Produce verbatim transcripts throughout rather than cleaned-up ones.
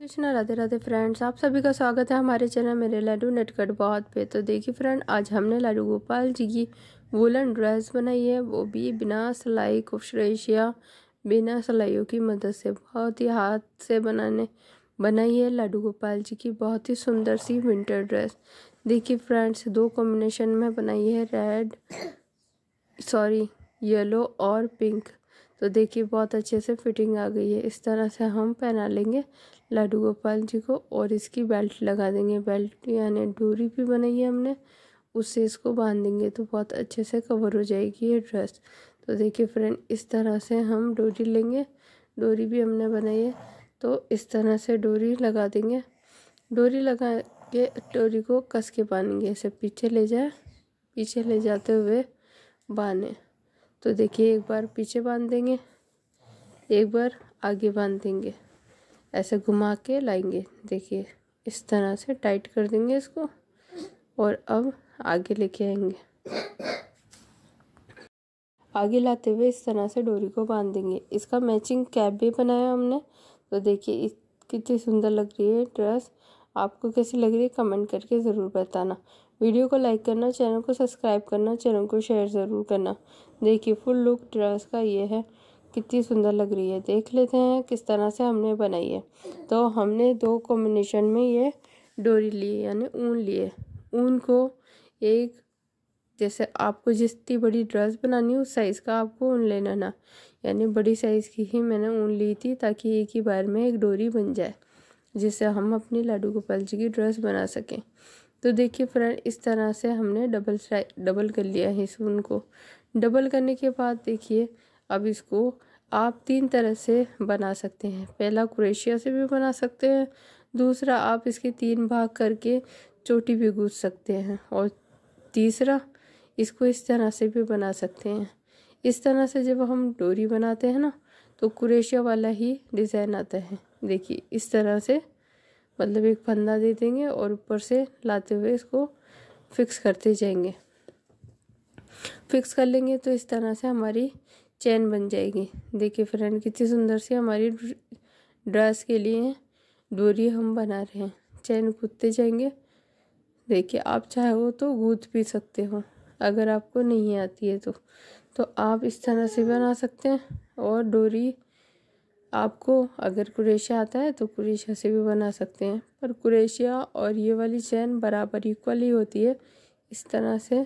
Krishna Radhe Radhe friends, आप सभी का स्वागत है हमारे चैनल मेरे लड्डू नटखट बहुत पे। तो देखिए फ्रेंड, आज हमने लड्डू गोपाल जी की वुलन ड्रेस बनाई है, वो भी बिना सिलाई कुशरेशिया बिना सिलाइयों की मदद से बहुत ही हाथ से बनाने बनाई है लड्डू गोपाल जी की बहुत ही सुंदर सी विंटर ड्रेस। देखिए फ्रेंड्स, दो कॉम्बिनेशन में बनाई है, रेड सॉरी येलो और पिंक। तो देखिए बहुत अच्छे से फिटिंग आ गई है। इस तरह से हम पहना लेंगे लड्डू गोपाल जी को और इसकी बेल्ट लगा देंगे। बेल्ट यानी डोरी भी बनाई है हमने, उससे इसको बांध देंगे तो बहुत अच्छे से कवर हो जाएगी ये ड्रेस। तो देखिए फ्रेंड, इस तरह से हम डोरी लेंगे, डोरी भी हमने बनाई है तो इस तरह से डोरी लगा देंगे। डोरी लगा के डोरी को कस के बांधेंगे, ऐसे पीछे ले जाए, पीछे ले जाते हुए बांधे। तो देखिए एक बार पीछे बांध देंगे, एक बार आगे बांध देंगे, ऐसे घुमा के लाएंगे। देखिए इस तरह से टाइट कर देंगे इसको और अब आगे लेके आएंगे। आगे लाते हुए इस तरह से डोरी को बांध देंगे। इसका मैचिंग कैप भी बनाया हमने। तो देखिए कितनी सुंदर लग रही है ड्रेस। आपको कैसी लग रही है कमेंट करके ज़रूर बताना। वीडियो को लाइक करना, चैनल को सब्सक्राइब करना, चैनल को शेयर ज़रूर करना। देखिए फुल लुक ड्रेस का ये है, कितनी सुंदर लग रही है। देख लेते हैं किस तरह से हमने बनाई है। तो हमने दो कॉम्बिनेशन में ये डोरी ली यानी ऊन लिए। ऊन को एक जैसे आपको जितनी बड़ी ड्रेस बनानी है उस साइज़ का आपको ऊन लेना ना, यानी बड़ी साइज़ की ही मैंने ऊन ली थी ताकि एक ही बार में एक डोरी बन जाए, जिससे हम अपनी लड्डू गोपाल जी की ड्रेस बना सकें। तो देखिए फ्रेंड, इस तरह से हमने डबल डबल कर लिया है इस ऊन को। डबल करने के बाद देखिए अब इसको आप तीन तरह से बना सकते हैं। पहला क्रोशिया से भी बना सकते हैं, दूसरा आप इसके तीन भाग करके चोटी भी गूंथ सकते हैं, और तीसरा इसको इस तरह से भी बना सकते हैं। इस तरह से जब हम डोरी बनाते हैं ना तो क्रोशिया वाला ही डिज़ाइन आता है। देखिए इस तरह से, मतलब एक फंदा दे देंगे और ऊपर से लाते हुए इसको फिक्स करते जाएंगे। फिक्स कर लेंगे तो इस तरह से हमारी चेन बन जाएगी। देखिए फ्रेंड, कितनी सुंदर सी हमारी ड्रेस के लिए डोरी हम बना रहे हैं। चेन गूंथते जाएंगे। देखिए आप चाहो तो गूंथ भी सकते हो, अगर आपको नहीं आती है तो तो आप इस तरह से बना सकते हैं। और डोरी आपको अगर क्रोशिया आता है तो क्रोशिया से भी बना सकते हैं, पर क्रोशिया और ये वाली चेन बराबर इक्वल ही होती है इस तरह से।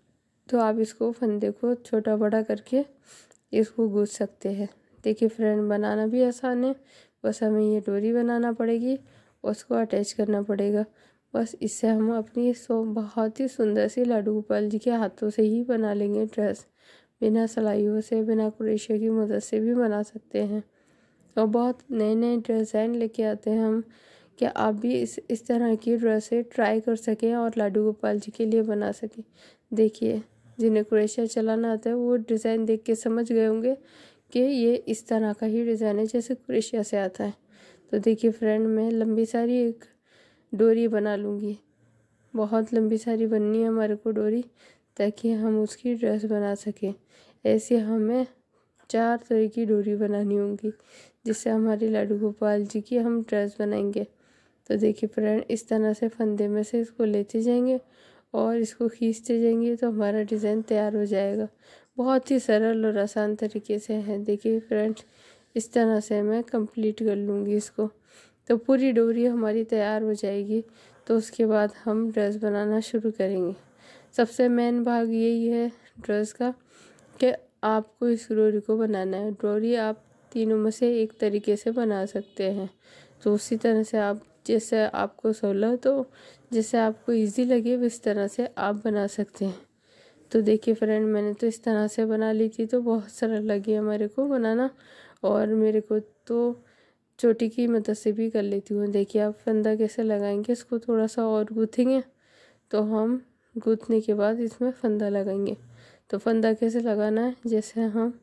तो आप इसको फंदे को छोटा बड़ा करके इसको गूंथ सकते हैं। देखिए फ्रेंड, बनाना भी आसान है, बस हमें ये डोरी बनाना पड़ेगी और उसको अटैच करना पड़ेगा। बस इससे हम अपनी सो बहुत ही सुंदर सी लड्डू गोपाल जी के हाथों से ही बना लेंगे ड्रेस। बिना सिलाइयों से, बिना क्रोशिया की मदद से भी बना सकते हैं और बहुत नए नए डिज़ाइन लेके आते हैं हम। क्या आप भी इस इस तरह की ड्रेसें ट्राई कर सकें और लड्डू गोपाल जी के लिए बना सकें। देखिए जिन्हें क्रोशिया चलाना आता है वो डिज़ाइन देख के समझ गए होंगे कि ये इस तरह का ही डिज़ाइन है जैसे क्रोशिया से आता है। तो देखिए फ्रेंड, मैं लंबी सारी एक डोरी बना लूँगी। बहुत लंबी सारी बननी है हमारे को डोरी, ताकि हम उसकी ड्रेस बना सकें। ऐसे हमें चार तरह की डोरी बनानी होंगी जिससे हमारी लड्डू गोपाल जी की हम ड्रेस बनाएंगे। तो देखिए फ्रेंड, इस तरह से फंदे में से इसको लेते जाएंगे और इसको खींचते जाएंगे तो हमारा डिज़ाइन तैयार हो जाएगा। बहुत ही सरल और आसान तरीके से है। देखिए फ्रेंड, इस तरह से मैं कंप्लीट कर लूँगी इसको, तो पूरी डोरी हमारी तैयार हो जाएगी। तो उसके बाद हम ड्रेस बनाना शुरू करेंगे। सबसे मेन भाग यही है ड्रेस का कि आपको इस डोरी को बनाना है। डोरी आप तीनों में से एक तरीके से बना सकते हैं, तो उसी तरह से आप जैसे आपको सहूलत हो, जैसे आपको इजी लगे उस तरह से आप बना सकते हैं। तो देखिए फ्रेंड, मैंने तो इस तरह से बना ली थी तो बहुत सरल लगी हमारे को बनाना, और मेरे को तो चोटी की मदद से भी कर लेती हूँ। देखिए आप फंदा कैसे लगाएंगे, इसको थोड़ा सा और गूँथेंगे तो हम गूँथने के बाद इसमें फंदा लगाएंगे। तो फंदा कैसे लगाना है, जैसे हम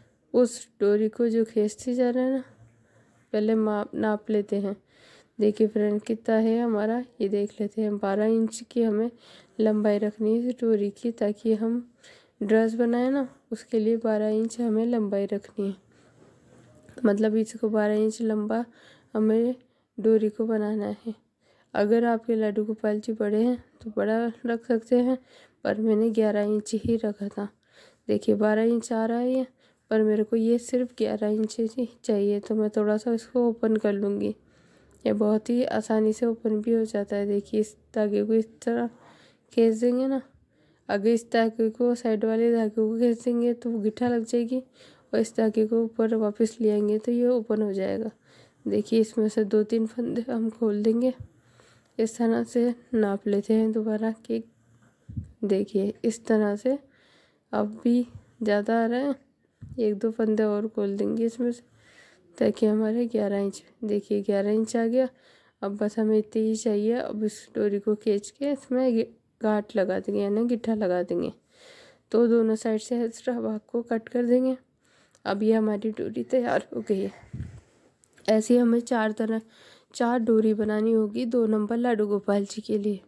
उस डोरी को जो खींचते जा रहे हैं ना, पहले माप नाप लेते हैं। देखिए फ्रेंड, कितना है हमारा ये देख लेते हैं। बारह इंच की हमें लंबाई रखनी है इस डोरी की, ताकि हम ड्रेस बनाए ना उसके लिए बारह इंच हमें लंबाई रखनी है। मतलब इसको बारह इंच लंबा हमें डोरी को बनाना है। अगर आपके लाडू गोपाल जी बड़े हैं तो बड़ा रख सकते हैं, पर मैंने ग्यारह इंच ही रखा था। देखिए बारह इंच आ रहा है ये, पर मेरे को ये सिर्फ ग्यारह इंच ही चाहिए, तो मैं थोड़ा सा इसको ओपन कर लूँगी। ये बहुत ही आसानी से ओपन भी हो जाता है। देखिए इस धागे को इस तरह खींच देंगे ना, अगर इस धागे को साइड वाले धागे को खींच देंगे तो गिट्ठा लग जाएगी, और इस धागे को ऊपर वापस ले आएंगे तो ये ओपन हो जाएगा। देखिए इसमें से दो तीन फंदे हम खोल देंगे। इस तरह से नाप लेते हैं दोबारा कि देखिए इस तरह से अब भी ज़्यादा आ रहा है, एक दो फंदे और खोल देंगे इसमें से, ताकि हमारे ग्यारह इंच, देखिए ग्यारह इंच आ गया। अब बस हमें इतनी ही चाहिए। अब इस डोरी को खींच के इसमें गांठ लगा देंगे, यानी गिट्ठा लगा देंगे। तो दोनों साइड से एक्स्ट्रा भाग को कट कर देंगे। अब ये हमारी डोरी तैयार हो गई है। ऐसी हमें चार तरह चार डोरी बनानी होगी दो नंबर लाडू गोपाल जी के लिए।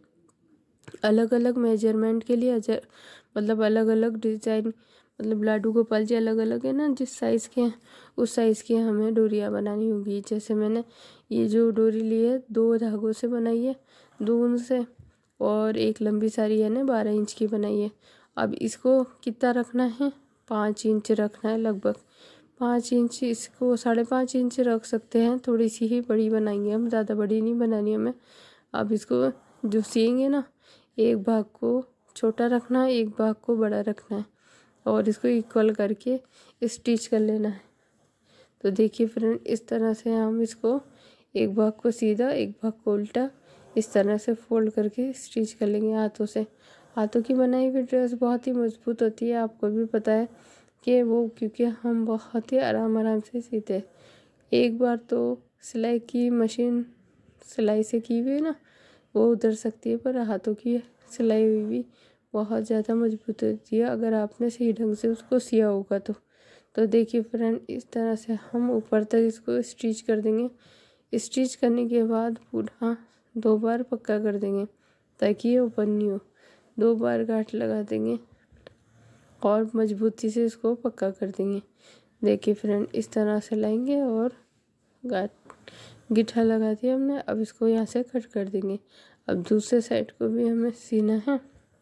अलग अलग मेजरमेंट के लिए मतलब अलग अलग डिजाइन, मतलब लाडू गोपाल जी अलग अलग है ना, जिस साइज़ के हैं उस साइज़ की हमें डोरियाँ बनानी होगी। जैसे मैंने ये जो डोरी ली है दो धागों से बनाई है, दो ऊन से, और एक लंबी सारी है ना बारह इंच की बनाई है। अब इसको कितना रखना है, पाँच इंच रखना है लगभग, पाँच इंच। इसको साढ़े पाँच इंच रख सकते हैं, थोड़ी सी ही बड़ी बनाएंगे हम, ज़्यादा बड़ी नहीं बनानी हमें। अब इसको जो सिएंगे ना, एक भाग को छोटा रखना है, एक भाग को बड़ा रखना है, और इसको इक्वल करके स्टिच कर लेना है। तो देखिए फ्रेंड इस तरह से हम इसको एक भाग को सीधा एक भाग को उल्टा इस तरह से फोल्ड करके स्टिच कर लेंगे हाथों से। हाथों की बनाई हुई ड्रेस बहुत ही मजबूत होती है, आपको भी पता है कि वो, क्योंकि हम बहुत ही आराम आराम से सीते हैं। एक बार तो सिलाई की मशीन सिलाई से की हुई ना वो उधर सकती है, पर हाथों की सिलाई हुई भी बहुत ज़्यादा मजबूत होती है अगर आपने सही ढंग से उसको सिया होगा तो। तो देखिए फ्रेंड इस तरह से हम ऊपर तक इसको स्टिच कर देंगे। स्टिच करने के बाद पूरा दो बार पक्का कर देंगे ताकि ये ओपन नहीं हो। दो बार गांठ लगा देंगे और मजबूती से इसको पक्का कर देंगे। देखिए फ्रेंड इस तरह से लाएंगे और गांठ गिट्ठा लगा दिया हमने। अब इसको यहाँ से कट कर देंगे। अब दूसरे साइड को भी हमें सीना है,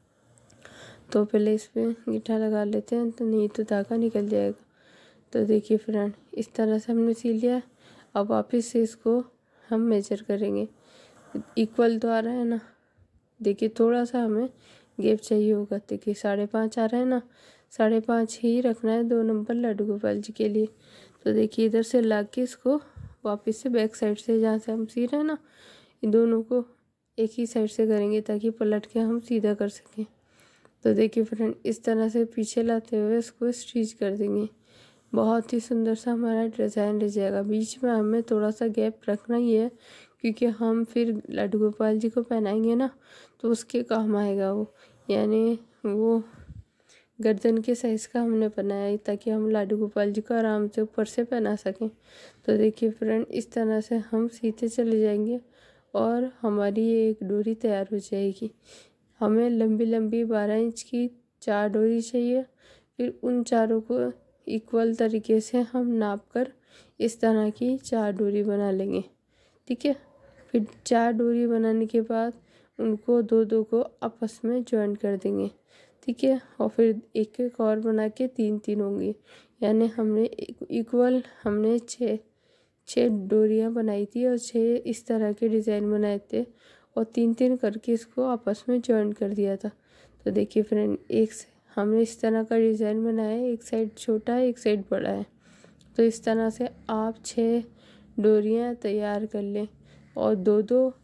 तो पहले इस पर गिट्ठा लगा लेते हैं, तो नहीं तो धागा निकल जाएगा। तो देखिए फ्रेंड इस तरह से हमने सी लिया। अब वापस से इसको हम मेजर करेंगे। इक्वल तो आ रहा है ना, देखिए थोड़ा सा हमें गैप चाहिए होगा। देखिए साढ़े पाँच आ रहा है ना, साढ़े पाँच ही रखना है दो नंबर लाडू गोपाल जी के लिए। तो देखिए इधर से ला के इसको वापस से बैक साइड से जहाँ से हम सी रहे हैं ना, इन दोनों को एक ही साइड से करेंगे ताकि पलट के हम सीधा कर सकें। तो देखिए फ्रेंड इस तरह से पीछे लाते हुए इसको स्टिच कर देंगे। बहुत ही सुंदर सा हमारा डिज़ाइन रह जाएगा। बीच में हमें थोड़ा सा गैप रखना ही है, क्योंकि हम फिर लाडू गोपाल जी को पहनाएंगे ना तो उसके काम आएगा वो, यानी वो गर्दन के साइज़ का हमने बनाया है ताकि हम लाडू गोपाल जी को आराम से ऊपर से पहना सकें। तो देखिए फ्रेंड इस तरह से हम सीधे चले जाएंगे और हमारी ये एक डोरी तैयार हो जाएगी। हमें लंबी लंबी बारह इंच की चार डोरी चाहिए। फिर उन चारों को इक्वल तरीके से हम नाप कर इस तरह की चार डोरी बना लेंगे, ठीक है। फिर चार डोरी बनाने के बाद उनको दो दो को आपस में जॉइन कर देंगे, ठीक है। और फिर एक एक और बना के तीन तीन होंगी, यानी हमने इक्वल हमने छः छः डोरियाँ बनाई थी और छः इस तरह के डिज़ाइन बनाए थे, और तीन तीन करके इसको आपस में जॉइन कर दिया था। तो देखिए फ्रेंड एक से हमने इस तरह का डिज़ाइन बनाया है, एक साइड छोटा है एक साइड बड़ा है। तो इस तरह से आप छः डोरियाँ तैयार कर लें, और दो दो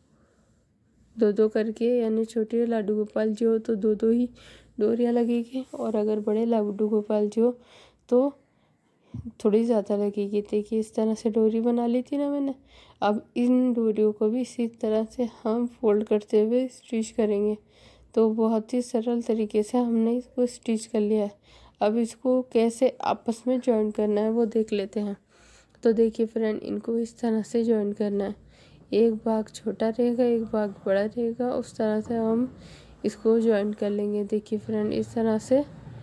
दो दो करके, यानी छोटे लाडू गोपाल जी हो तो दो दो ही डोरियाँ लगेगी, और अगर बड़े लाडू गोपाल जी हो तो थोड़ी ज़्यादा लगेगी। देखिए इस तरह से डोरी बना ली थी ना मैंने। अब इन डोरियों को भी इसी तरह से हम फोल्ड करते हुए स्टिच करेंगे। तो बहुत ही सरल तरीके से हमने इसको स्टिच कर लिया है। अब इसको कैसे आपस में जॉइन करना है वो देख लेते हैं। तो देखिए फ्रेंड इनको इस तरह से जॉइन करना है, एक भाग छोटा रहेगा एक भाग बड़ा रहेगा, उस तरह से हम इसको जॉइन कर लेंगे। देखिए फ्रेंड इस तरह से,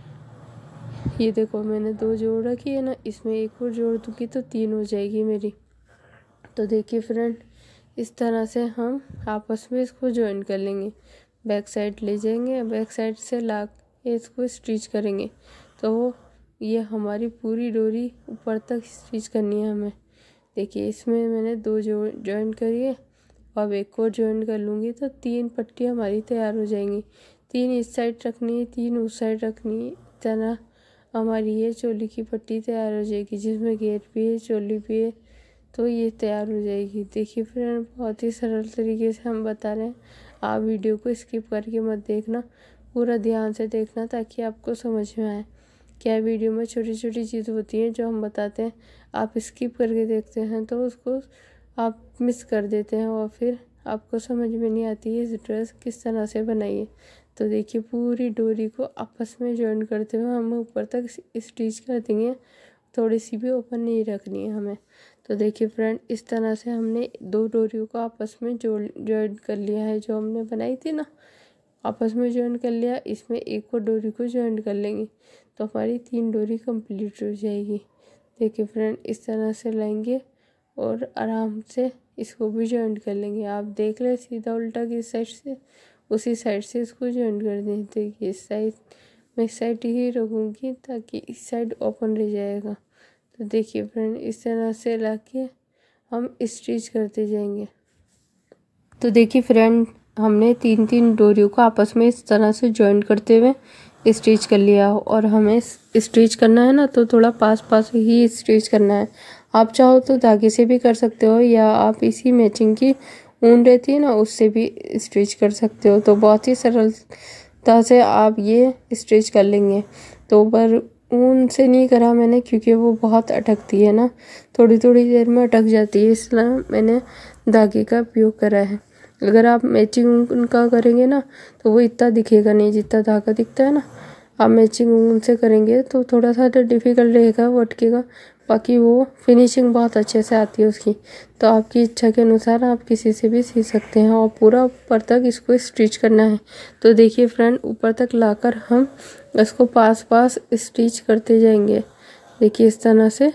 ये देखो मैंने दो जोड़ रखी है ना, इसमें एक और जोड़ दूँगी तो तीन हो जाएगी मेरी। तो देखिए फ्रेंड इस तरह से हम आपस में इसको ज्वाइन कर लेंगे। बैक साइड ले जाएंगे, बैक साइड से ला के इसको स्टिच करेंगे। तो ये हमारी पूरी डोरी ऊपर तक स्टिच करनी है हमें। देखिए इसमें मैंने दो जो ज्वाइन करी है, अब एक और ज्वाइन कर लूँगी तो तीन पट्टी हमारी तैयार हो जाएंगी। तीन इस साइड रखनी है, तीन उस साइड रखनी है। इस तरह हमारी ये चोली की पट्टी तैयार हो जाएगी, जिसमें घेर भी है, चोली भी है, तो ये तैयार हो जाएगी। देखिए फ्रेंड, बहुत ही सरल तरीके से हम बता रहे हैं। आप वीडियो को स्किप करके मत देखना, पूरा ध्यान से देखना ताकि आपको समझ में आए। क्या वीडियो में छोटी छोटी चीज़ होती हैं जो हम बताते हैं, आप स्किप करके देखते हैं तो उसको आप मिस कर देते हैं और फिर आपको समझ में नहीं आती है इस ड्रेस किस तरह से बनाइए। तो देखिए पूरी डोरी को आपस में जॉइन करते हुए हम ऊपर तक स्टिच कर देंगे, थोड़ी सी भी ओपन नहीं रखनी है हमें। तो देखिए फ्रेंड, इस तरह से हमने दो डोरियों को आपस में जोड़ जॉइन कर लिया है, जो हमने बनाई थी ना, आपस में जॉइन कर लिया। इसमें एक और डोरी को जॉइन कर लेंगे तो हमारी तीन डोरी कंप्लीट हो जाएगी। देखिए फ्रेंड, इस तरह से लाएंगे और आराम से इसको भी जॉइन कर लेंगे। आप देख लें सीधा उल्टा किस साइड से, उसी साइड से इसको जॉइन कर दें। देखिए इस साइड मैं इस साइड ही रखूँगी ताकि इस साइड ओपन रह जाएगा। तो देखिए फ्रेंड, इस तरह से लाके हम स्टिच करते जाएंगे। तो देखिए फ्रेंड, हमने तीन तीन डोरियों को आपस में इस तरह से जॉइन करते हुए स्टिच कर लिया। और हमें स्टिच करना है ना, तो थोड़ा पास पास ही स्टिच करना है। आप चाहो तो धागे से भी कर सकते हो, या आप इसी मैचिंग की ऊन रहती है ना, उससे भी स्टिच कर सकते हो। तो बहुत ही सरलता से आप ये स्टिच कर लेंगे। तो पर ऊन से नहीं करा मैंने, क्योंकि वो बहुत अटकती है ना, थोड़ी थोड़ी देर में अटक जाती है, इसलिए मैंने धागे का उपयोग करा है। अगर आप मैचिंग उनका करेंगे ना, तो वो इतना दिखेगा नहीं जितना धागा दिखता है ना। आप मैचिंग उनसे करेंगे तो थोड़ा सा तो डिफ़िकल्ट रहेगा, वो अटकेगा, बाकी वो फिनिशिंग बहुत अच्छे से आती है उसकी। तो आपकी इच्छा के अनुसार आप किसी से भी सी सकते हैं। और पूरा ऊपर तक इसको स्टिच करना है। तो देखिए फ्रेंड, ऊपर तक लाकर हम इसको पास पास स्टिच करते जाएंगे। देखिए इस तरह से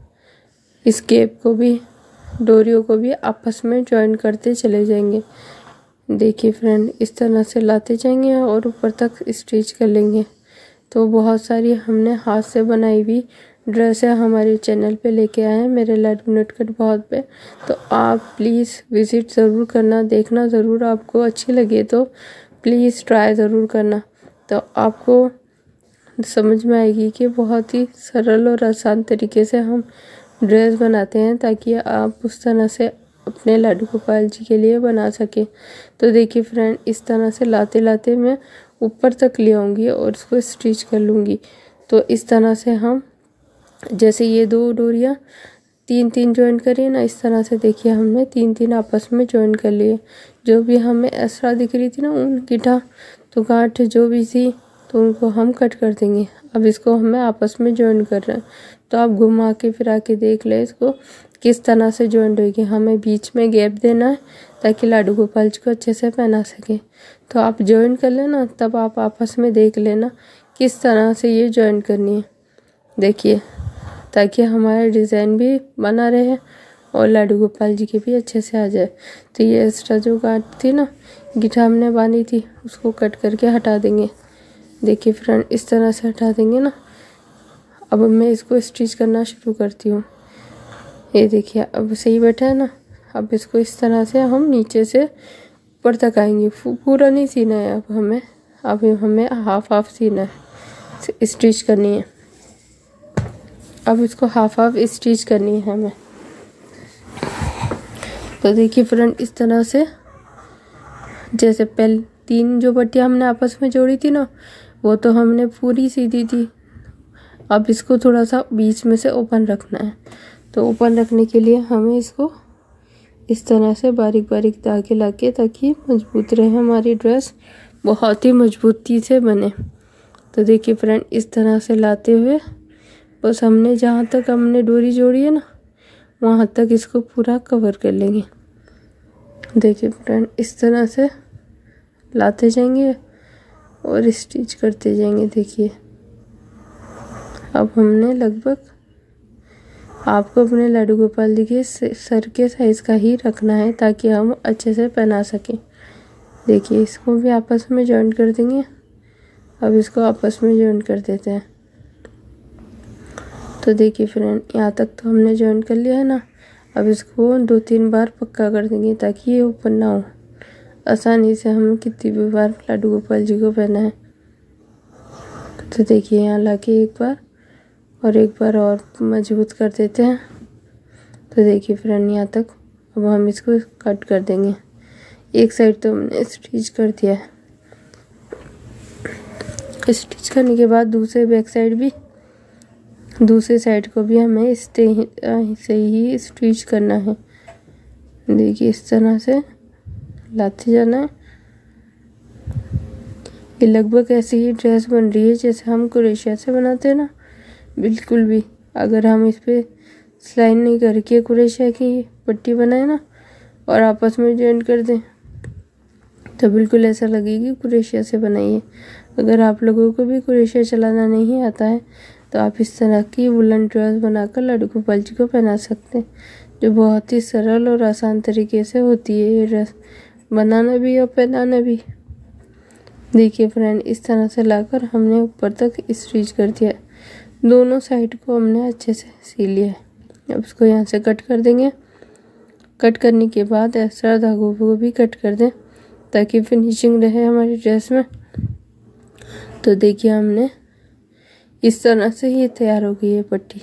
इस गैप को भी, डोरियों को भी आपस में जॉइन करते चले जाएंगे। देखिए फ्रेंड, इस तरह से लाते जाएंगे और ऊपर तक स्टिच कर लेंगे। तो बहुत सारी हमने हाथ से बनाई हुई ड्रेस है हमारे चैनल पे लेके आए हैं, मेरे लाडू नटखट बहुत पे। तो आप प्लीज़ विज़िट ज़रूर करना, देखना ज़रूर। आपको अच्छी लगे तो प्लीज़ ट्राई ज़रूर करना, तो आपको समझ में आएगी कि बहुत ही सरल और आसान तरीके से हम ड्रेस बनाते हैं, ताकि आप उस तरह से अपने लाडू गोपाल जी के लिए बना सकें। तो देखिए फ्रेंड, इस तरह से लाते लाते मैं ऊपर तक ले आऊँगी और इसको स्टिच कर लूँगी। तो इस तरह से हम, जैसे ये दो डोरियाँ तीन तीन जॉइन करिए ना, इस तरह से देखिए हमने तीन तीन आपस में जॉइन कर लिए। जो भी हमें एक्स्ट्रा दिख रही थी ना ऊन गिठा, तो गांठ जो भी थी, तो उनको हम कट कर देंगे। अब इसको हमें आपस में जॉइन कर रहे हैं, तो आप घुमा के फिरा के देख लें इसको किस तरह से जॉइंट होगी। हमें बीच में गैप देना है ताकि लाडू गोपाल जी को अच्छे से पहना सके। तो आप जॉइन कर लेना, तब आप आपस में देख लेना किस तरह से ये जॉइन करनी है। देखिए, ताकि हमारा डिज़ाइन भी बना रहे और लाडू गोपाल जी के भी अच्छे से आ जाए। तो ये एक्स्ट्रा जो गांठ थी ना, गिठा हमने बांधी थी, उसको कट करके हटा देंगे। देखिए फ्रेंड, इस तरह से हटा देंगे ना। अब मैं इसको स्टिच करना शुरू करती हूँ। ये देखिए अब सही बैठा है ना। अब इसको इस तरह से हम नीचे से ऊपर तक आएंगे। पूरा नहीं सीना है अब हमें, अब हमें हाफ हाफ सीना है, स्टिच करनी है। अब इसको हाफ हाफ स्टिच करनी है हमें। तो देखिए फ्रेंड, इस तरह से जैसे पहले तीन जो पट्टियाँ हमने आपस में जोड़ी थी ना, वो तो हमने पूरी सीधी थी। अब इसको थोड़ा सा बीच में से ओपन रखना है। तो ओपन रखने के लिए हमें इसको इस तरह से बारीक बारीक धागे लाके, ताकि मजबूत रहे हमारी ड्रेस, बहुत ही मजबूती से बने। तो देखिए फ्रेंड, इस तरह से लाते हुए बस हमने जहाँ तक हमने डोरी जोड़ी है ना, वहाँ तक इसको पूरा कवर कर लेंगे। देखिए फ्रेंड, इस तरह से लाते जाएंगे और स्टिच करते जाएंगे। देखिए अब हमने लगभग आपको अपने लड्डू गोपाल जी के सर के साइज़ का ही रखना है ताकि हम अच्छे से पहना सकें। देखिए इसको भी आपस में जॉइंट कर देंगे। अब इसको आपस में जॉइंट कर देते हैं। तो देखिए फ्रेंड, यहाँ तक तो हमने जॉइंट कर लिया है ना। अब इसको दो तीन बार पक्का कर देंगे ताकि ये ऊपर ना हो, आसानी से हम कितनी भी बार लड्डू गोपाल जी को पहना है। तो देखिए यहाँ लाके एक बार और एक बार और मजबूत कर देते हैं। तो देखिए फ्रेंड यहाँ तक। अब हम इसको कट कर देंगे। एक साइड तो हमने स्टिच कर दिया है। स्टिच करने के बाद दूसरे बैक साइड भी दूसरे साइड को भी हमें इस से ही स्टिच करना है। देखिए इस तरह से लाते जाना है। ये लगभग ऐसी ही ड्रेस बन रही है जैसे हम क्रोशिया से बनाते हैं ना, बिल्कुल भी। अगर हम इस पर सिलाई नहीं करके क्रोशिया की पट्टी बनाए ना और आपस में जॉइंट कर दें तो बिल्कुल ऐसा लगेगी क्रोशिया से बनाई है। अगर आप लोगों को भी क्रोशिया चलाना नहीं आता है तो आप इस तरह की वुलन ड्रेस बनाकर लड्डू गोपाल जी को पहना सकते हैं, जो बहुत ही सरल और आसान तरीके से होती है ये ड्रेस बनाना भी और पहनाना भी। देखिए फ्रेंड, इस तरह से लाकर हमने ऊपर तक स्टिच कर दिया है। दोनों साइड को हमने अच्छे से सी लिया है। अब इसको यहाँ से कट कर देंगे। कट करने के बाद एक्स्ट्रा धागों को भी कट कर दें ताकि फिनिशिंग रहे हमारी ड्रेस में। तो देखिए हमने इस तरह से ही तैयार हो गई है पट्टी।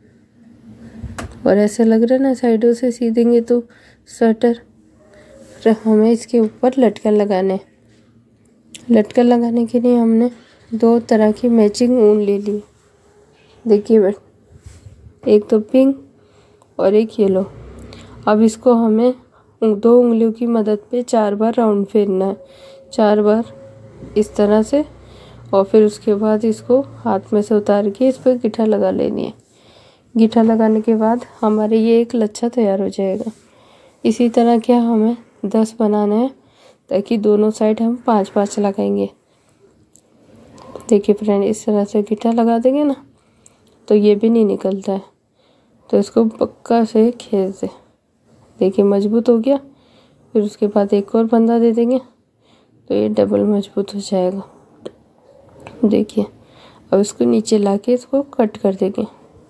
और ऐसा लग रहा है ना साइडों से सी देंगे तो स्वेटर। हमें इसके ऊपर लटकन लगाने लटकन लगाने के लिए हमने दो तरह की मैचिंग ऊन ले ली। देखिए एक तो पिंक और एक येलो। अब इसको हमें दो उंगलियों की मदद पे चार बार राउंड फेरना है, चार बार इस तरह से। और फिर उसके बाद इसको हाथ में से उतार के इस पर गिट्ठा लगा लेनी है। गिट्ठा लगाने के बाद हमारे ये एक लच्छा तैयार हो जाएगा। इसी तरह के हमें दस बनाने हैं ताकि दोनों साइड हम पाँच पाँच लगाएंगे। देखिए फ्रेंड, इस तरह से गिट्ठा लगा देंगे ना तो ये भी नहीं निकलता है। तो इसको पक्का से खींच दे। देखिए मजबूत हो गया। फिर उसके बाद एक और बंधा दे देंगे तो ये डबल मजबूत हो जाएगा। देखिए अब इसको नीचे लाके इसको कट कर देंगे।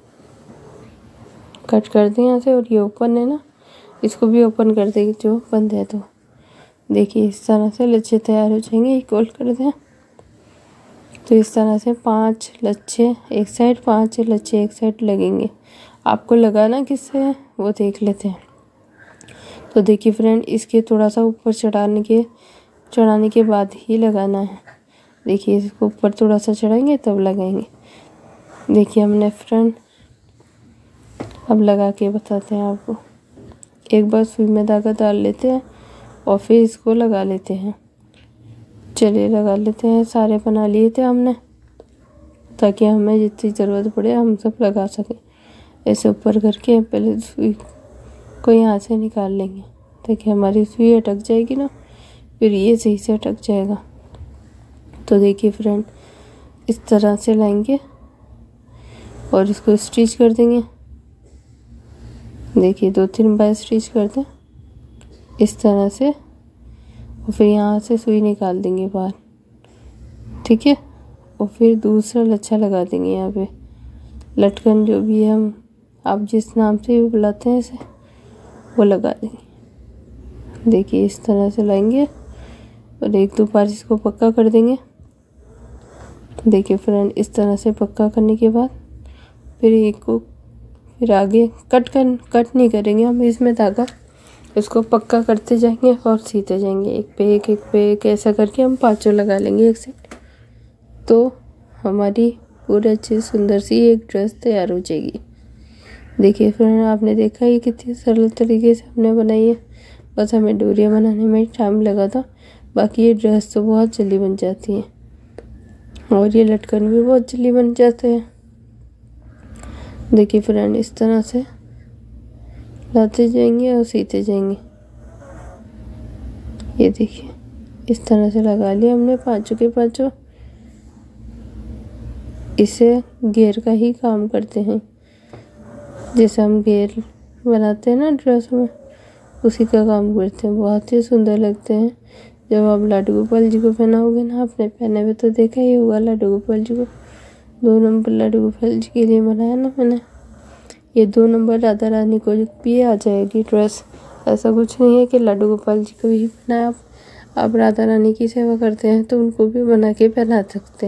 कट कर दें यहाँ से। और ये ओपन है ना, इसको भी ओपन कर देंगे जो बंद है। तो देखिए इस तरह से लच्छे तैयार हो जाएंगे। इक्वल कर दें तो इस तरह से पांच लच्छे एक साइड, पांच लच्छे एक साइड लगेंगे। आपको लगाना किससे है वो देख लेते हैं। तो देखिए फ्रेंड, इसके थोड़ा सा ऊपर चढ़ाने के चढ़ाने के बाद ही लगाना है। देखिए इसको ऊपर थोड़ा सा चढ़ाएंगे तब लगाएंगे। देखिए हमने फ्रेंड अब लगा के बताते हैं आपको। एक बार सुई में धागा डाल लेते हैं और फिर इसको लगा लेते हैं। चलिए लगा लेते हैं। सारे बना लिए थे हमने ताकि हमें जितनी ज़रूरत पड़े हम सब लगा सकें। ऐसे ऊपर करके पहले सुई को यहाँ से निकाल लेंगे ताकि हमारी सुई अटक जाएगी ना, फिर ये सही से अटक जाएगा। तो देखिए फ्रेंड, इस तरह से लाएंगे और इसको स्टिच कर देंगे। देखिए दो तीन बार स्टिच कर दें इस तरह से। और फिर यहाँ से सुई निकाल देंगे बाहर, ठीक है। और फिर दूसरा लच्छा लगा देंगे यहाँ पे। लटकन जो भी है हम आप जिस नाम से भी बुलाते हैं इसे, वो लगा देंगे। देखिए इस तरह से लाएंगे और एक दो बार इसको पक्का कर देंगे। देखिए फ्रेंड, इस तरह से पक्का करने के बाद फिर एक को फिर आगे कट कर कट नहीं करेंगे हम इसमें धागा। इसको पक्का करते जाएंगे और सीते जाएंगे, एक पे एक एक पे एक ऐसा करके हम पांचों लगा लेंगे एक साइड। तो हमारी पूरी अच्छी सुंदर सी एक ड्रेस तैयार हो जाएगी। देखिए फ्रेंड, आपने देखा ये कितनी सरल तरीके से हमने बनाई है। बस हमें डोरियाँ बनाने में टाइम लगा था, बाकी ये ड्रेस तो बहुत जल्दी बन जाती है और ये लटकन भी बहुत जल्दी बन जाते हैं। देखिए फ्रेंड, इस तरह से लाते जाएंगे और सीते जाएंगे। ये देखिए इस तरह से लगा लिया हमने पांचों के पांचों। इसे घेर का ही काम करते हैं। जैसे हम घेर बनाते हैं ना ड्रेस में, उसी का काम करते हैं। बहुत ही सुंदर लगते हैं। जब आप लाडू गोपाल जी को पहनाओगे ना, आपने पहने हुए तो देखा ही होगा लाडू गोपाल जी को। दो नंबर लाडू गोपाल जी के लिए बनाया ना मैंने। ये दो नंबर राधा रानी को भी आ जाएगी ड्रेस। ऐसा कुछ नहीं है कि लाडू गोपाल जी को ही बनाया। आप आप राधा रानी की सेवा करते हैं तो उनको भी बना के पहना सकते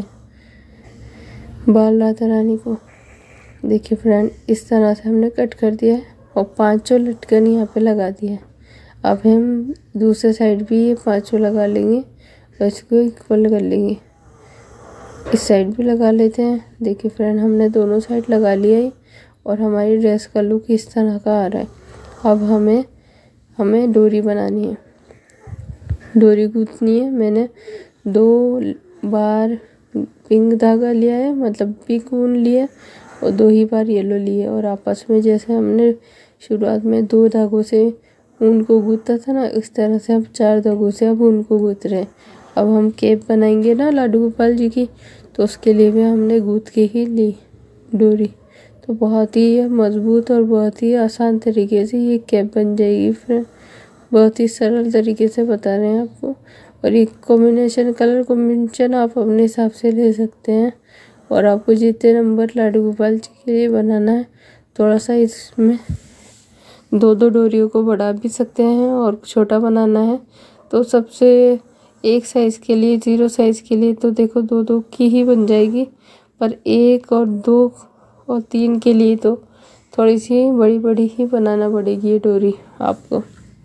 हैं, बाल राधा रानी को। देखिए फ्रेंड, इस तरह से हमने कट कर दिया है और पांचों लटकन यहाँ पे लगा दिया है। अब हम दूसरे साइड भी ये पांचों लगा लेंगे और इसको इक्वल कर लेंगे। इस साइड भी लगा लेते हैं। देखिए फ्रेंड, हमने दोनों साइड लगा लिया है और हमारी ड्रेस का लुक इस तरह का आ रहा है। अब हमें हमें डोरी बनानी है, डोरी गूंथनी है। मैंने दो बार पिंक धागा लिया है, मतलब पिंक ऊन लिया, और दो ही बार येलो लिए। और आपस में जैसे हमने शुरुआत में दो धागों से ऊन को गूंथा था ना, इस तरह से हम चार धागों से अब ऊन को गूंथ रहे हैं। अब हम कैप बनाएंगे ना लाडू गोपाल जी की, तो उसके लिए भी हमने गूंथ के ही ली डोरी। तो बहुत ही मजबूत और बहुत ही आसान तरीके से ये कैप बन जाएगी फ्रेंड। बहुत ही सरल तरीके से बता रहे हैं आपको। और ये कॉम्बिनेशन, कलर कॉम्बिनेशन आप अपने हिसाब से ले सकते हैं। और आपको जितने नंबर लाडू गोपाल जी के लिए बनाना है, थोड़ा सा इसमें दो दो डोरियों को बढ़ा भी सकते हैं। और छोटा बनाना है तो सबसे एक साइज़ के लिए, जीरो साइज़ के लिए तो देखो दो दो की ही बन जाएगी। पर एक और दो और तीन के लिए तो थोड़ी सी बड़ी बड़ी ही बनाना पड़ेगी ये डोरी आपको।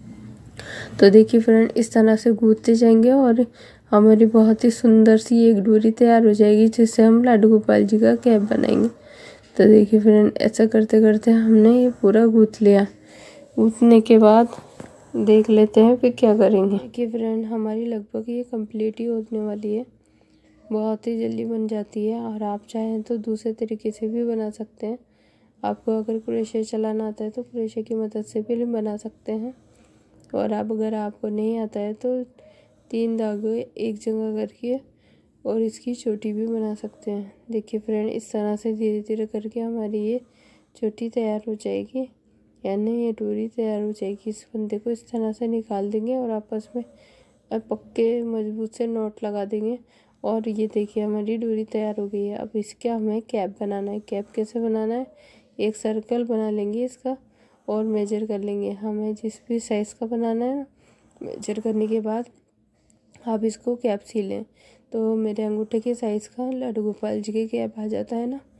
तो देखिए फ्रेंड, इस तरह से गूंथते जाएंगे और हमारी बहुत ही सुंदर सी एक डोरी तैयार हो जाएगी, जिससे हम लाडू गोपाल जी का कैप बनाएंगे। तो देखिए फ्रेंड, ऐसा करते करते हमने ये पूरा गूंथ लिया। गूंथने के बाद देख लेते हैं फिर क्या करेंगे। देखिए फ्रेंड, हमारी लगभग ये कंप्लीट ही होने वाली है। बहुत ही जल्दी बन जाती है। और आप चाहें तो दूसरे तरीके से भी बना सकते हैं। आपको अगर क्रोशे चलाना आता है तो क्रोशे की मदद से भी बना सकते हैं। और आप अगर आपको नहीं आता है तो तीन धागे एक जगह करके और इसकी चोटी भी बना सकते हैं। देखिए फ्रेंड, इस तरह से धीरे धीरे करके हमारी ये चोटी तैयार हो जाएगी, यानी ये डोरी तैयार हो जाएगी। इस फंदे को इस तरह से निकाल देंगे और आपस में पक्के मजबूत से नॉट लगा देंगे। और ये देखिए हमारी डोरी तैयार हो गई है। अब इसका हमें कैप बनाना है। कैप कैसे बनाना है, एक सर्कल बना लेंगे इसका और मेजर कर लेंगे। हमें जिस भी साइज़ का बनाना है ना, मेजर करने के बाद आप इसको कैप सी लें। तो मेरे अंगूठे के साइज़ का लाडू गोपाल जी के कैप आ जाता है ना,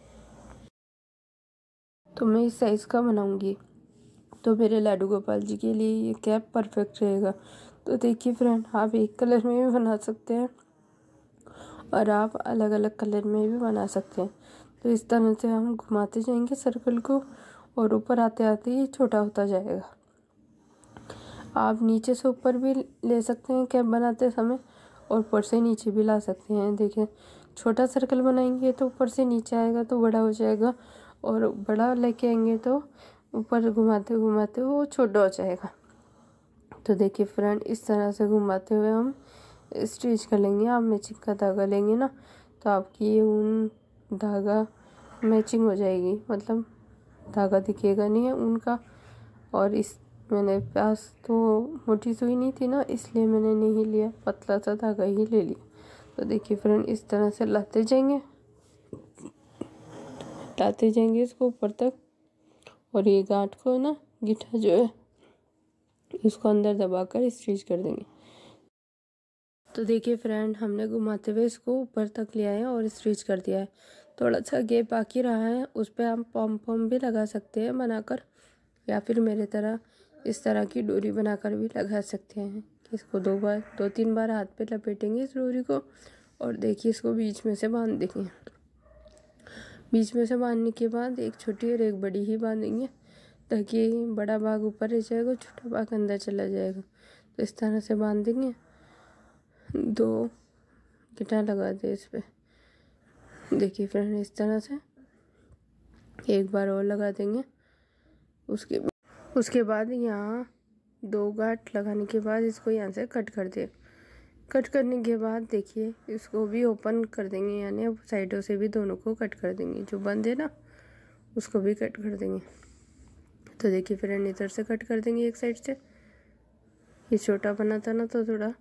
तो मैं इस साइज़ का बनाऊंगी तो मेरे लाडू गोपाल जी के लिए ये कैप परफेक्ट रहेगा। तो देखिए फ्रेंड, आप एक कलर में भी बना सकते हैं और आप अलग अलग कलर में भी बना सकते हैं। तो इस तरह से हम घुमाते जाएंगे सर्कल को और ऊपर आते आते ये छोटा होता जाएगा। आप नीचे से ऊपर भी ले सकते हैं कैप बनाते समय और ऊपर से नीचे भी ला सकते हैं। देखिए, छोटा सर्कल बनाएंगे तो ऊपर से नीचे आएगा तो बड़ा हो जाएगा, और बड़ा लेके आएंगे तो ऊपर घुमाते घुमाते वो छोटा हो जाएगा। तो देखिए फ्रेंड, इस तरह से घुमाते हुए हम स्टिच कर लेंगे। आप मैचिंग का धागा लेंगे ना, तो आपकी ये ऊन धागा मैचिंग हो जाएगी, मतलब धागा दिखेगा नहीं है ऊन का। और इस मैंने पास तो मोटी सुई नहीं थी ना, इसलिए मैंने नहीं लिया, पतला सा धागा ही ले लिया। तो देखिए फ्रेंड, इस तरह से लाते जाएंगे लाते जाएंगे इसको ऊपर तक। और ये गांठ को ना, गिट्ठा जो है, इसको अंदर दबाकर स्टिच कर देंगे। तो देखिए फ्रेंड, हमने घुमाते हुए इसको ऊपर तक ले आए हैं और स्टिच कर दिया है। थोड़ा सा गैप बाकी रहा है, उस पर हम पॉम पॉम भी लगा सकते हैं बनाकर, या फिर मेरे तरह इस तरह की डोरी बनाकर भी लगा सकते हैं। इसको दो बार दो तीन बार हाथ पे लपेटेंगे इस डोरी को, और देखिए इसको बीच में से बांध देंगे। बीच में से बांधने के बाद एक छोटी और एक बड़ी ही बांधेंगे, ताकि बड़ा भाग ऊपर रह जाएगा, छोटा भाग अंदर चला जाएगा। तो इस तरह से बांध देंगे। दो गिट्टा लगा दे इस पे। देखिए फ्रेंड, इस तरह से एक बार और लगा देंगे। उसके उसके बाद यहाँ दो गांठ लगाने के बाद इसको यहाँ से कट कर दे। कट करने के बाद देखिए इसको भी ओपन कर देंगे, यानी अब साइडों से भी दोनों को कट कर देंगे। जो बंद है ना, उसको भी कट कर देंगे। तो देखिए फ्रेंड इधर से कट कर देंगे एक साइड से। ये छोटा बना था ना तो थोड़ा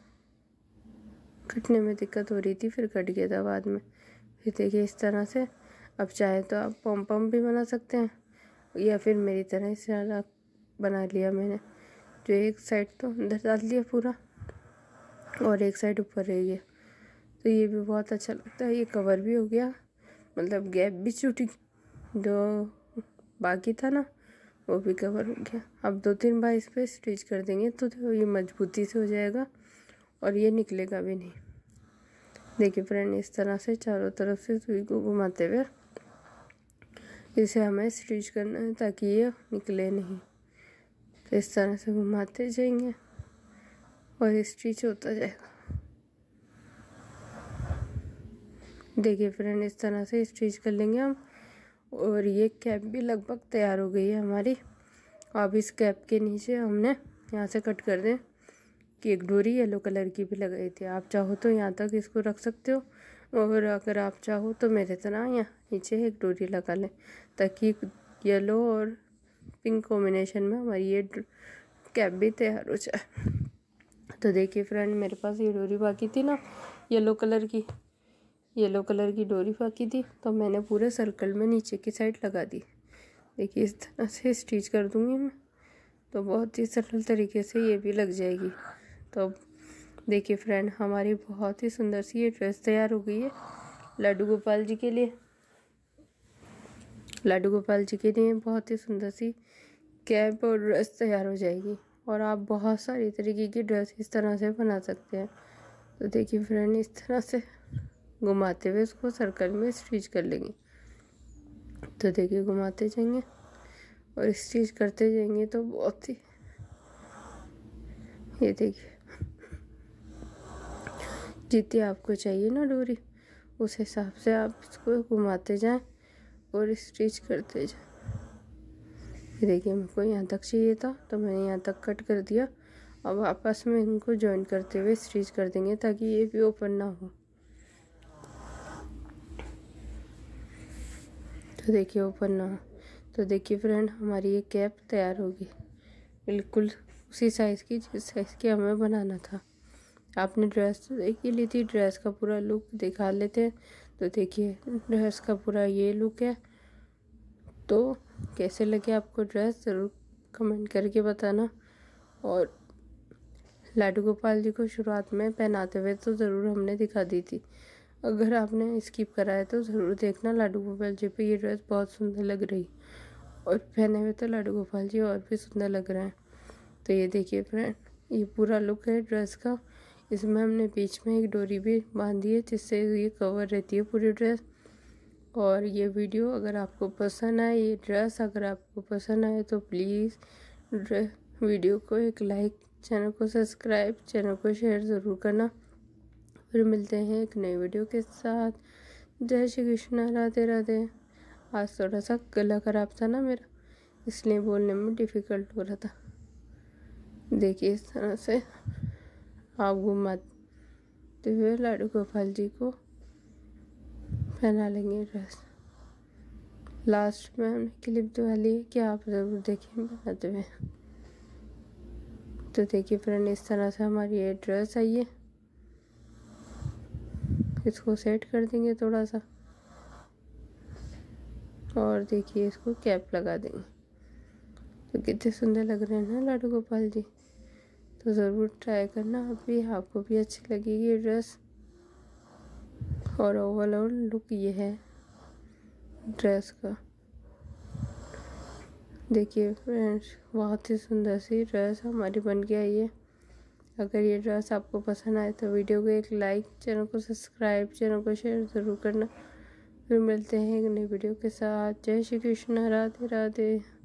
कटने में दिक्कत हो रही थी, फिर कट गया था बाद में। फिर देखिए इस तरह से। अब चाहे तो आप पम पम भी बना सकते हैं या फिर मेरी तरह इस तरह बना लिया मैंने, जो एक साइड तो अंदर डाल दिया पूरा और एक साइड ऊपर रह गया। तो ये भी बहुत अच्छा लगता है। ये कवर भी हो गया, मतलब गैप भी छूटी, जो बाकी था ना वो भी कवर हो गया। अब दो तीन बार इस पर स्टिच कर देंगे तो ये मजबूती से हो जाएगा और ये निकलेगा भी नहीं। देखिए फ्रेंड इस तरह से चारों तरफ से सुई को घुमाते हुए इसे हमें स्टिच करना है ताकि ये निकले नहीं। तो इस तरह से घुमाते जाएंगे और स्टिच होता जाएगा। देखिए फ्रेंड इस तरह से स्टिच कर लेंगे हम। और ये कैप भी लगभग तैयार हो गई है हमारी। अब इस कैप के नीचे हमने यहाँ से कट कर दें कि एक डोरी येलो कलर की भी लगाई थी। आप चाहो तो यहाँ तक इसको रख सकते हो और अगर आप चाहो तो मेरे तरह यहाँ नीचे एक डोरी लगा लें ताकि येलो और पिंक कॉम्बिनेशन में हमारी ये कैप भी तैयार हो जाए। तो देखिए फ्रेंड मेरे पास ये डोरी बाकी थी ना येलो कलर की, येलो कलर की डोरी बाकी थी तो मैंने पूरे सर्कल में नीचे की साइड लगा दी। देखिए इस तरह से स्टिच कर दूंगी मैं, तो बहुत ही सरल तरीके से ये भी लग जाएगी। तो देखिए फ्रेंड हमारी बहुत ही सुंदर सी ये ड्रेस तैयार हो गई है लड्डू गोपाल जी के लिए। लड्डू गोपाल जी के लिए बहुत ही सुंदर सी कैप और ड्रेस तैयार हो जाएगी और आप बहुत सारी तरीके की ड्रेस इस तरह से बना सकते हैं। तो देखिए फ्रेंड इस तरह से घुमाते हुए इसको सर्कल में स्टिच कर लेंगे। तो देखिए घुमाते जाएंगे और स्टिच करते जाएंगे तो बहुत ही, ये देखिए जितनी आपको चाहिए ना डोरी उस हिसाब से आप इसको घुमाते जाएं और स्टिच करते जाएं। ये देखिए मेरे को यहाँ तक चाहिए था तो मैंने यहाँ तक कट कर दिया। अब आपस में इनको जॉइन करते हुए स्टिच कर देंगे ताकि ये भी ओपन ना हो। तो देखिए ओपन ना हो। तो देखिए फ्रेंड हमारी ये कैप तैयार होगी बिल्कुल उसी साइज़ की जिस साइज़ की हमें बनाना था। आपने ड्रेस तो देख ही ली थी, ड्रेस का पूरा लुक दिखा लेते हैं। तो देखिए ड्रेस का पूरा ये लुक है। तो कैसे लगे आपको ड्रेस ज़रूर कमेंट करके बताना। और लड्डू गोपाल जी को शुरुआत में पहनाते हुए तो ज़रूर हमने दिखा दी थी, अगर आपने स्किप करा है तो ज़रूर देखना। लड्डू गोपाल जी पे ये ड्रेस बहुत सुंदर लग रही और पहने हुए तो लड्डू गोपाल जी और भी सुंदर लग रहे हैं। तो ये देखिए फ्रेंड ये पूरा लुक है ड्रेस का। इसमें हमने बीच में एक डोरी भी बांधी है जिससे ये कवर रहती है पूरी ड्रेस। और ये वीडियो अगर आपको पसंद आए, ये ड्रेस अगर आपको पसंद आए तो प्लीज़ वीडियो को एक लाइक, चैनल को सब्सक्राइब, चैनल को शेयर ज़रूर करना। फिर मिलते हैं एक नई वीडियो के साथ। जय श्री कृष्णा, राधे राधे। आज थोड़ा सा गला खराब था ना मेरा, इसलिए बोलने में डिफ़िकल्ट हो रहा था। देखिए इस तरह से आप घुमाते हुए लड्डू गोपाल जी को पहना लेंगे ड्रेस। लास्ट में हमने क्लिप दिखा ली है कि आप ज़रूर देखें बनाते हुए। तो देखिए फ्रेंड इस तरह से हमारी ये ड्रेस आई है। इसको सेट कर देंगे थोड़ा सा और देखिए इसको कैप लगा देंगे। तो कितने सुंदर लग रहे हैं ना लड्डू गोपाल जी। तो ज़रूर ट्राई करना आप भी, आपको भी अच्छी लगेगी ये ड्रेस। और ओवरऑल लुक ये है ड्रेस का। देखिए फ्रेंड्स बहुत ही सुंदर सी ड्रेस हमारी बन के आई है। अगर ये ड्रेस आपको पसंद आए तो वीडियो को एक लाइक, चैनल को सब्सक्राइब, चैनल को शेयर ज़रूर करना। फिर मिलते हैं एक नई वीडियो के साथ। जय श्री कृष्ण, राधे राधे।